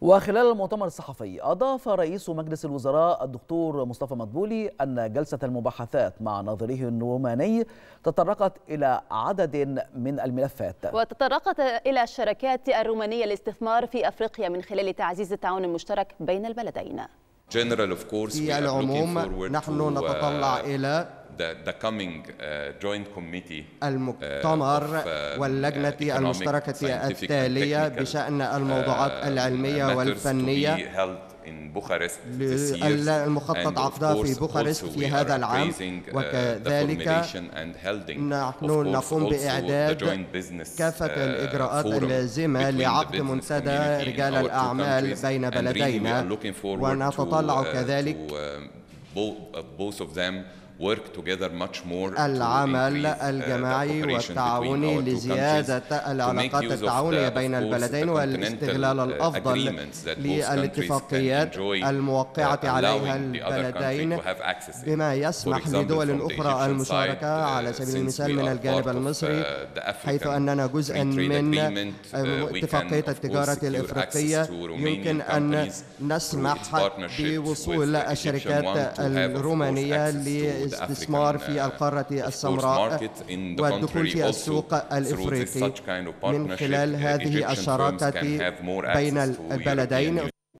وخلال المؤتمر الصحفي أضاف رئيس مجلس الوزراء الدكتور مصطفى مدبولي أن جلسة المباحثات مع نظيره الروماني تطرقت إلى عدد من الملفات، وتطرقت إلى الشركات الرومانية للاستثمار في أفريقيا من خلال تعزيز التعاون المشترك بين البلدين. في العموم نحن نتطلع إلى المؤتمر واللجنة المشتركة التالية بشأن الموضوعات العلمية والفنية المخطط عقدها في بوخارست في هذا العام، وكذلك نحن نقوم بإعداد كافة الإجراءات اللازمة لعقد منتدى رجال الأعمال بين بلدينا، ونتطلع كذلك العمل الجماعي والتعاوني لزيادة العلاقات التعاونية بين البلدين والاستغلال الأفضل للاتفاقيات الموقعة عليها البلدين، بما يسمح لدول أخرى المشاركة على سبيل المثال من الجانب المصري، حيث أننا جزءا من اتفاقية التجارة الإفريقية. يمكن أن نسمح بوصول الشركات الرومانية استثمار في القارة السمراء والدخول في السوق الإفريقي من خلال هذه الشراكة بين البلدين،